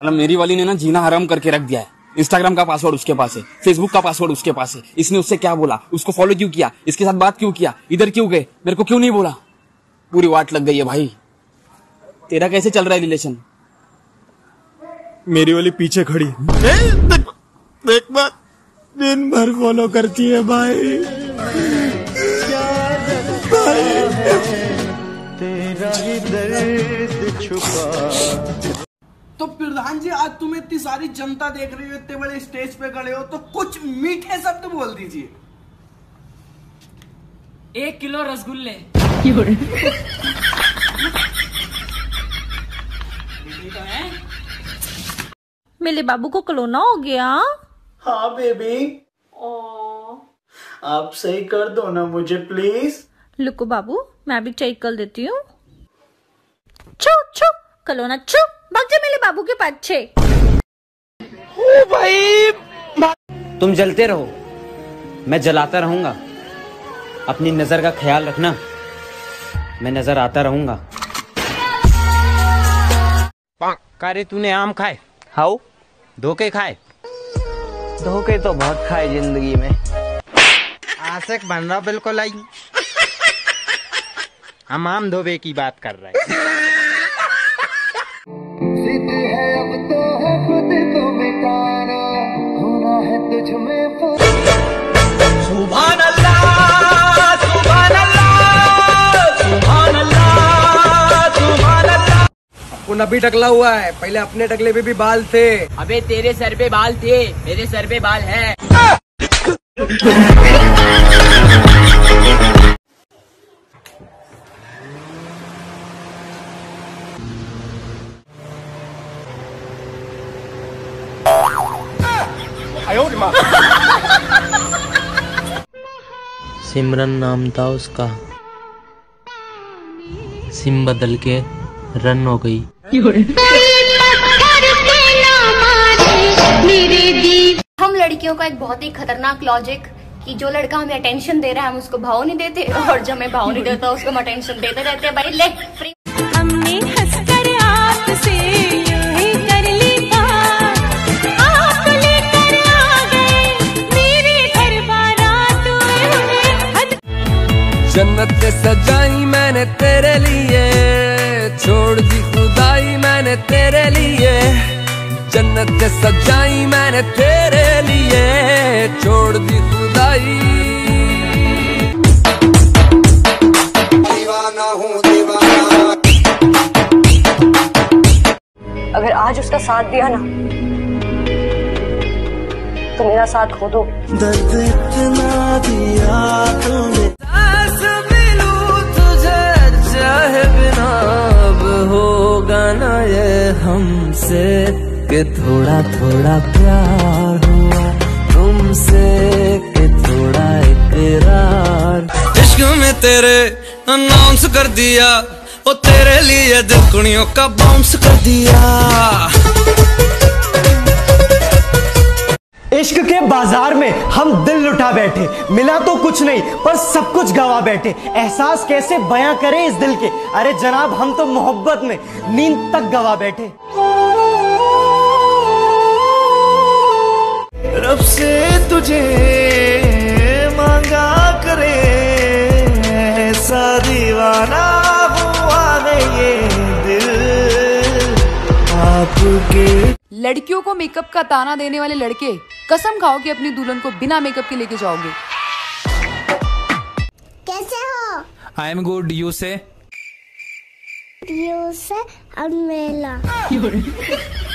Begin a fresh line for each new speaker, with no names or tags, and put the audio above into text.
मतलब मेरी वाली ने ना जीना हराम करके रख दिया है। इंस्टाग्राम का पासवर्ड उसके पास है, फेसबुक का पासवर्ड उसके पास है। इसने उससे क्या बोला, उसको फॉलो क्यों किया, इसके साथ बात क्यों किया, इधर क्यों गए, मेरे को क्यों नहीं बोला। पूरी वाट लग गई है भाई। तेरा कैसे चल रहा है रिलेशन?
मेरी वाली पीछे खड़ी देख बात दिन भर फॉलो करती है भाई। तेरा ही दर्द छुपा।
तो प्रधान जी, आज तुम्हें इतनी सारी जनता देख रही हो, इतने बड़े स्टेज पे खड़े हो, तो कुछ मीठे शब्द बोल दीजिए।
1 किलो रसगुल्ले।
मेरे बाबू को कलोना हो गया।
हाँ बेबी, आप सही कर दो ना मुझे प्लीज।
लुको बाबू, मैं भी चेक कर देती हूँ। छू छू कलोना छू, भाग जा मेरे बाबू के पाछे।
ओ भाई,
तुम जलते रहो, मैं जलाता रहूंगा। अपनी नजर का ख्याल रखना, मैं नजर आता रहूंगा। कारे तूने आम खाए?
हाउ?
धोखे खाए?
धोखे तो बहुत खाए जिंदगी में।
आशिक बन रहा बिल्कुल आई। हम आम धोबे की बात कर रहे हैं।
जिद है अब तो है खुद को मिटाना, होना है तुझ में
सुभान अल्लाह, सुभान अल्लाह, सुभान अल्लाह, सुभान अल्लाह।
कौन अभी टकला हुआ है? पहले अपने टकले पे भी बाल थे।
अबे तेरे सर पे बाल थे, मेरे सर पे बाल है।
सिमरन नाम था उसका, सिम बदल के रन हो गई।
हम लड़कियों का एक बहुत ही खतरनाक लॉजिक कि जो लड़का हमें अटेंशन दे रहा है हम उसको भाव नहीं देते, और जो हमें भाव नहीं देता उसको हम अटेंशन देते रहते हैं। भाई ले फ्री।
हमने हंसकर आपसे यूं ही कर ली बात, आप लेकर आ गए मेरे घर बारात में।
जन्नत सजाई मैंने तेरे लिए, छोड़ दी खुदाई मैंने तेरे लिए। जन्नत सजाई मैंने तेरे लिए, छोड़ दी खुदाई।
दीवाना हूँ दीवाना।
अगर आज उसका साथ दिया ना तो मेरा साथ खो दो।
दर्द इतना दिया तूने,
चाहे बिना अब होगा ना ये हमसे, कि थोड़ा थोड़ा प्यार हुआ तुमसे, कि थोड़ा इकरार। इश्क में तेरे अनाउंस कर दिया, ओ तेरे लिए दिल कुड़ियों का बाउंस कर दिया।
इश्क के बाजार में हम दिल लुटा बैठे, मिला तो कुछ नहीं पर सब कुछ गवा बैठे। एहसास कैसे बयां करें इस दिल के, अरे जनाब हम तो मोहब्बत में नींद तक गवा बैठे।
रब से तुझे मांगा करे, ऐसा दीवाना हुआ है ये दिल आपके।
लड़कियों को मेकअप का ताना देने वाले लड़के कसम खाओ कि अपनी दुल्हन को बिना मेकअप के लेके जाओगे।
कैसे हो?
I am good, you say?
You say अनमेला।